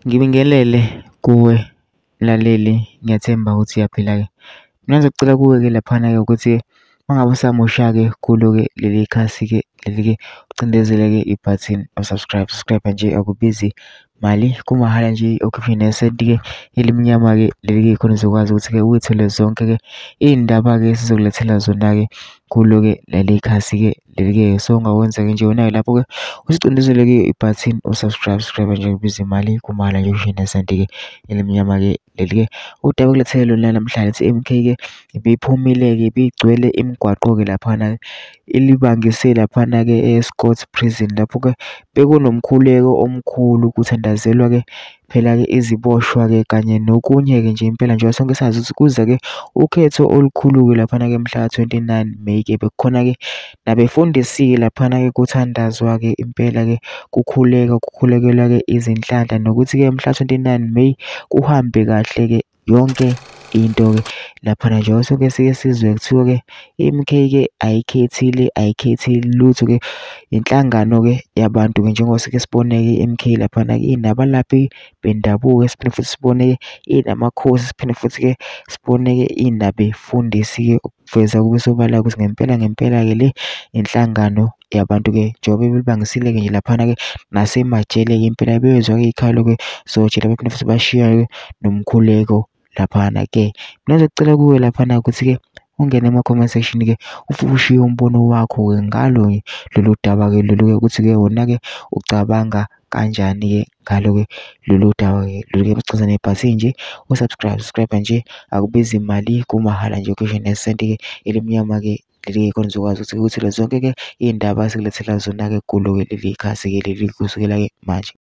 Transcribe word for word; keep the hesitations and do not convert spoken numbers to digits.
Ngibingelele kuwe mlaleli, ngiyathemba ukuthi uyaphila-ke. Mina ngizocela kuwe-ke laphana-ke ukuthi uma ngabe usamosha-ke kulo-ke leli khasi-ke leli-ke ucindezele-ke i-button o-subscribe. Subscribe nje akubizi mali, kumahhala nje ukhiphe nesenti-ke elimnyama-ke leli-ke khona uzokwazi ukuthi-ke uyithole zonke-ke iy'ndaba-ke esizokulethela zona-ke kulo-ke leli khasi-ke leli-ke. So ungakwenza-ke nje wena-ke lapho-ke usicindezele-ke i-button o-subscribe. Subscribe nje kubiza imali, kumahhala nje ukhiphe nesenti-ke elimnyama-ke leli-ke. Udaba kulethele lona namhlanje lithi M K-ke ibiphumile-ke ibigcwele imigwaqo-ke laphana-ke ilibangise laphana-ke e-Scott Prison, lapho-ke bekunomkhuleko omkhulu kuthandazelwa-ke phela-ke iziboshwa-ke kanye nokunye-ke nje impela njengoba sonke sazi ukuthi kuza-ke ukhetho olukhulu-ke laphana-ke mhla twenty-nine May-ke bekukhona-ke nabefundisi-ke laphana-ke kuthandazwa-ke impela-ke kukhuleka kukhulekelwa-ke izinhlanhla nokuthi-ke mhla twenty-nine May kuhambe kahle-ke yonke into-ke laphana njengoba sonke sike sizwe kuthiwa-ke i-M K-ke ayikhethile ayikhethile lutho-ke inhlangano-ke yabantu-ke njengoba sike sibone-ke i-M K laphana-ke inabalaphi bendabuko, siphinde futhi sibone-ke inamakhosi, siphinde futhi-ke sibone-ke inabefundisi-ke ukuveza kube sobala ukuthi ngempela ngempela-ke le inhlangano yabantu-ke njengoba belibangisile-ke nje laphana-ke nasemajele-ke impela bezwa-ke ikhalo-ke sojele baphinde futhi bashiya-ke nomkhuleko laphana-ke. Mina ngizocela kuwe laphana ukuthi-ke ungene ema-comment section-ke ufike ushiye umbono wakho-ke ngalo lolu daba-ke lolu-ke ukuthi-ke wona-ke ucabanga kanjani-ke ngalo-ke lolu daba-ke lolu-ke bacindezele nebhathini nje u-subscribe. Subscribe nje akubizi imali, kumahhala nje ukhiphe nesenti-ke elimnyama-ke leli-ke khona uzokwazi ukuthi uthole zonke-ke iy'ndaba esikulethela zona-ke kulo-ke leli khasi-ke leli kusukela-ke manje.